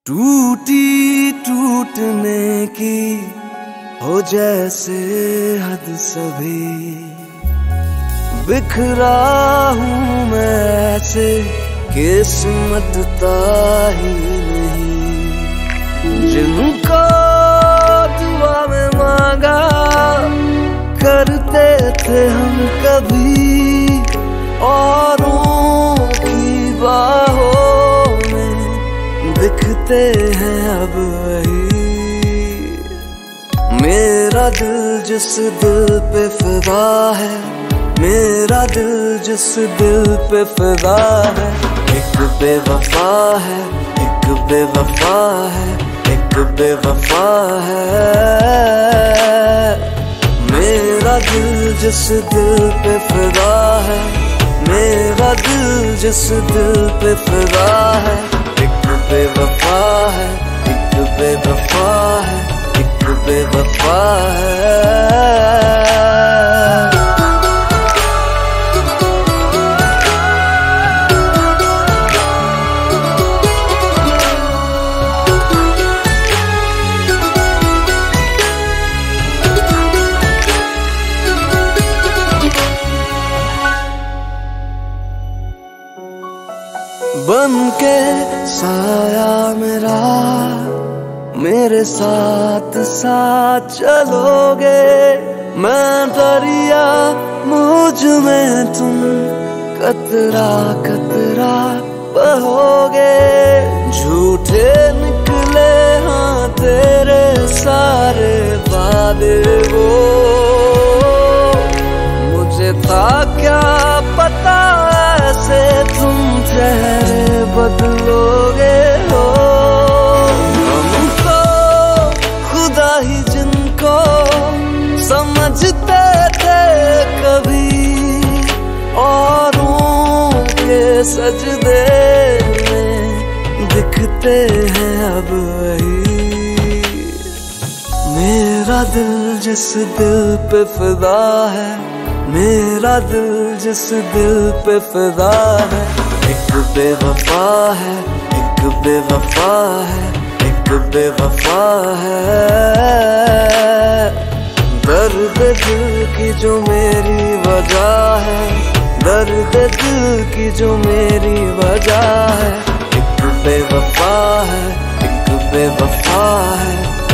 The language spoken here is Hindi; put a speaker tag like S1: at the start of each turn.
S1: टूटी टूटने की हो जैसे हद सभी, बिखरा हूँ मैं ऐसे किस्मत ताही नहीं। जिनको दुआ में मांगा करते थे हम कभी, औरों की बाहों में दिखते हैं अब वही। मेरा दिल जिस दिल पे फिदा है, मेरा दिल जिस दिल पे फिदा है, एक बेवफा है, एक बेवफा है, एक बेवफा है। मेरा दिल जिस दिल पे फिदा है, मेरा दिल जिस दिल पे फिदा है, एक बेवफा है, एक बेवफा है, एक बेवफा है। बन के साया मेरा मेरे साथ साथ चलोगे, मैं दरिया मुझ में तुम कतरा कतरा बहोगे। झूठे निकले हाँ तेरे सारे वादे वो, मुझे था क्या पता ऐसे तुम चेहरे बदलोगे हो। हम तो खुदा ही जिनको समझते थे कभी, औरों के सजदे में दिखते हैं अब वही। मेरा दिल जिस दिल पे फिदा है, मेरा दिल जिस दिल पे फिदा है, एक बेवफा है, एक बेवफा है, एक बेवफा है। दर्द दिल की जो मेरी वजह है, दर्द दिल की जो मेरी वजह है, एक बेवफा है, एक बेवफा है,